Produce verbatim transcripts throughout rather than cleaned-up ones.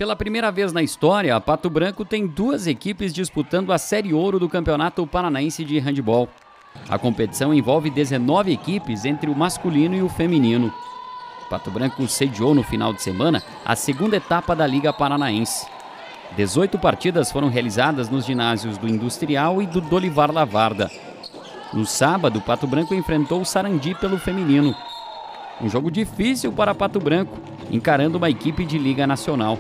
Pela primeira vez na história, Pato Branco tem duas equipes disputando a Série Ouro do Campeonato Paranaense de Handebol. A competição envolve dezenove equipes entre o masculino e o feminino. Pato Branco sediou no final de semana a segunda etapa da Liga Paranaense. dezoito partidas foram realizadas nos ginásios do Industrial e do Dolivar Lavarda. No sábado, Pato Branco enfrentou o Sarandi pelo feminino. Um jogo difícil para Pato Branco, encarando uma equipe de Liga Nacional.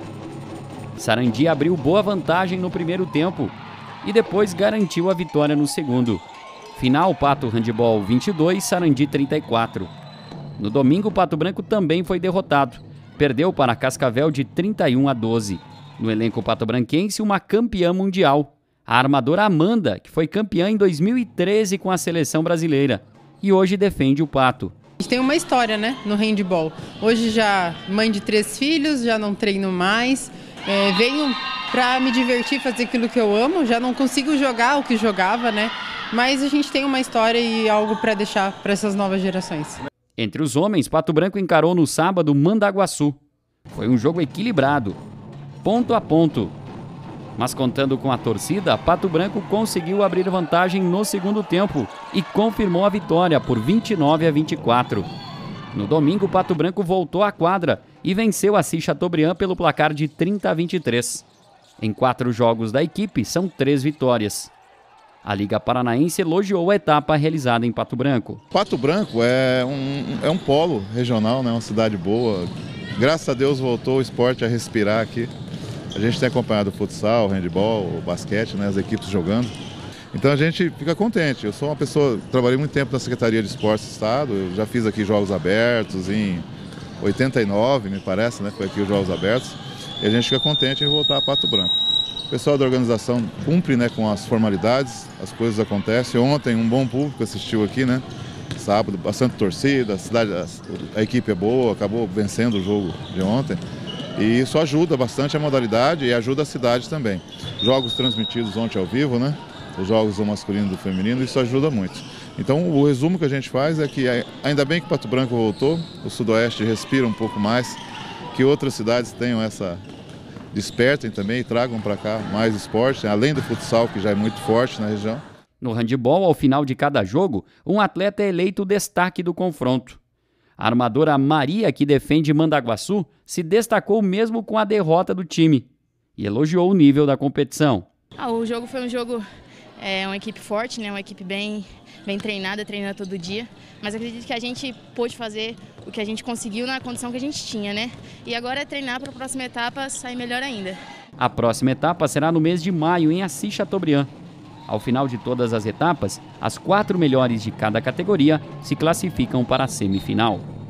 Sarandi abriu boa vantagem no primeiro tempo e depois garantiu a vitória no segundo. Final Pato Handebol vinte e dois, Sarandi trinta e quatro. No domingo, Pato Branco também foi derrotado. Perdeu para Cascavel de trinta e um a doze. No elenco patobranquense, uma campeã mundial, a armadora Amanda, que foi campeã em dois mil e treze com a seleção brasileira e hoje defende o Pato. A gente tem uma história, né, no handebol. Hoje já mãe de três filhos, já não treino mais. É, venho para me divertir, fazer aquilo que eu amo. Já não consigo jogar o que jogava, né? Mas a gente tem uma história e algo para deixar para essas novas gerações. Entre os homens, Pato Branco encarou no sábado Mandaguaçu. Foi um jogo equilibrado, ponto a ponto. Mas contando com a torcida, Pato Branco conseguiu abrir vantagem no segundo tempo e confirmou a vitória por vinte e nove a vinte e quatro. No domingo, Pato Branco voltou à quadra e venceu a Assis Chateaubriand pelo placar de trinta a vinte e três. Em quatro jogos da equipe, são três vitórias. A Liga Paranaense elogiou a etapa realizada em Pato Branco. Pato Branco é um, é um polo regional, né? Uma cidade boa. Graças a Deus voltou o esporte a respirar aqui. A gente tem acompanhado o futsal, o handebol, o basquete, né? As equipes jogando. Então a gente fica contente. Eu sou uma pessoa, trabalhei muito tempo na Secretaria de Esportes do Estado, eu já fiz aqui Jogos Abertos em oitenta e nove, me parece, né? Foi aqui os Jogos Abertos. E a gente fica contente em voltar a Pato Branco. O pessoal da organização cumpre, né, com as formalidades, as coisas acontecem. Ontem um bom público assistiu aqui, né? Sábado, bastante torcida, a, cidade, a, a equipe é boa, acabou vencendo o jogo de ontem. E isso ajuda bastante a modalidade e ajuda a cidade também. Jogos transmitidos ontem ao vivo, né? Os jogos do masculino e do feminino, isso ajuda muito. Então o resumo que a gente faz é que ainda bem que Pato Branco voltou, o Sudoeste respira um pouco mais, que outras cidades tenham essa... despertem também e tragam para cá mais esporte, além do futsal, que já é muito forte na região. No handebol, ao final de cada jogo, um atleta é eleito o destaque do confronto. A armadora Maria, que defende Mandaguaçu, se destacou mesmo com a derrota do time e elogiou o nível da competição. Ah, o jogo foi um jogo, é, uma equipe forte, né? Uma equipe bem, bem treinada, treinando todo dia. Mas acredito que a gente pôde fazer o que a gente conseguiu na condição que a gente tinha, né? E agora é treinar para a próxima etapa sair melhor ainda. A próxima etapa será no mês de maio, em Assis Chateaubriand. Ao final de todas as etapas, as quatro melhores de cada categoria se classificam para a semifinal.